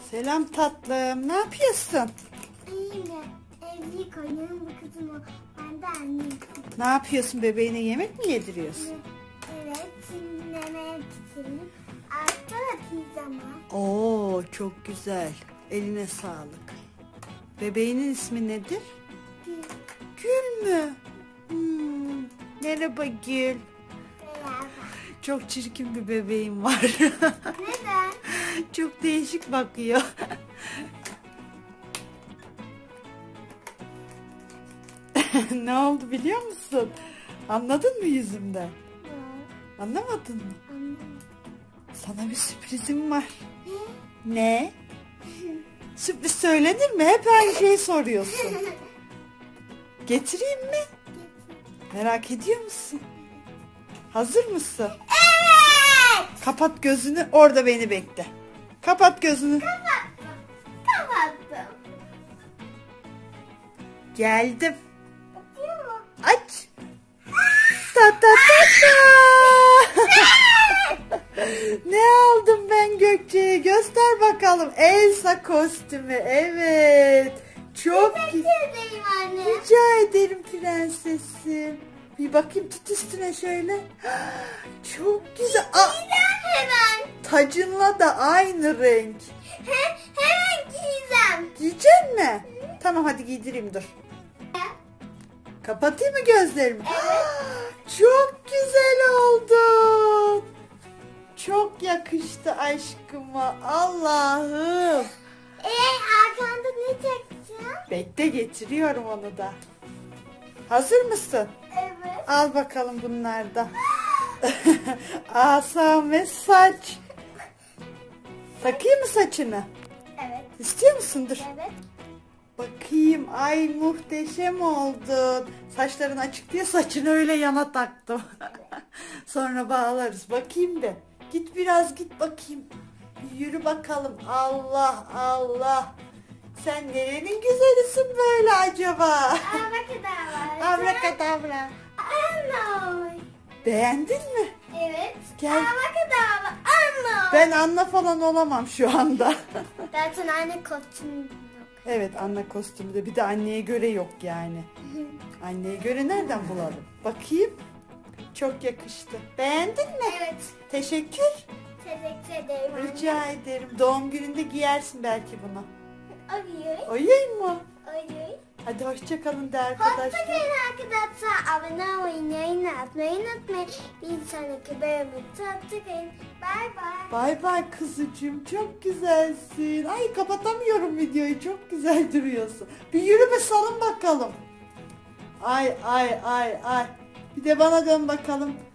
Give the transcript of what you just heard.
Selam tatlım. Ne yapıyorsun? İyiyim de evli koyuyorum bu kızımı. Ben de anneyim. Ne yapıyorsun? Bebeğine yemek mi yediriyorsun? Evet, şimdi yemeğe pişireyim. Altta da pizzam var. Oo, çok güzel. Eline sağlık. Bebeğinin ismi nedir? Gül mü? Merhaba Gül. Merhaba. Çok çirkin bir bebeğim var. Neden? Çok değişik bakıyor. Ne oldu biliyor musun? Anladın mı yüzümden? Anlamadın mı? Anlamadım. Sana bir sürprizim var. Ne? Sürpriz söylenir mi? Hep aynı şeyi soruyorsun. Getireyim mi? Merak ediyor musun? Hazır mısın? Evet. Kapat gözünü, orada beni bekle. Kapat gözünü. Kapattım. Geldim. Kapatıyor mu? Aç. Ta ta ta ta. Ne aldım ben Gökçe'ye? Göster bakalım. Elsa kostümü. Evet. Çok Teşekkür ederim anne. rica ederim prensesim. Bir bakayım, tut üstüne şöyle. Çok güzel. Giyeceğim hemen. Tacınla da aynı renk. Hemen giyeceğim. Giyecek mi? Tamam, hadi giydireyim, dur. Kapatayım mı gözlerimi? Çok güzel oldun. Çok yakıştı aşkıma. Allah'ım. Arkanda ne çekeceğim? Bekle, getiriyorum onu da. Hazır mısın? Evet. Al bakalım bunlar da. Asa ve saç. Takayım mı saçını? Evet. İstiyor musun? Dur. Evet. Bakayım. Ay, muhteşem oldun. Saçların açık diye saçını öyle yana taktım. Sonra bağlarız. Bakayım de. Git biraz, git bakayım. Bir yürü bakalım. Allah Allah. Sen nerenin güzelisin böyle acaba? Abrakadabra. Abrakadabra. Anno. Beğendin mi? Evet. Gel. Abrakadabra. Anno. Ben Anna falan olamam şu anda. Zaten aynı kostüm yok. Evet, Anna kostümü de bir de anneye göre yok yani. Anneye göre nereden bulalım? Bakayım. Çok yakıştı. Beğendin mi? Evet. Teşekkür. Teşekkür ederim anne. Rica ederim. Doğum gününde giyersin belki bunu. Ayıy. Oyayım mı? Ayıy. Hadi hoşça kalın de arkadaşlar. Hoşçakalın arkadaşlar. Abone olmayı, yayın atmayı unutmayın. Bir sonraki bölümde hoşçakalın. Bay bay. Bay bay kızıcığım. Çok güzelsin. Ay, kapatamıyorum videoyu. Çok güzel duruyorsun. Bir yürü be, salın bakalım. Ay ay ay ay. Bir de bana dön bakalım.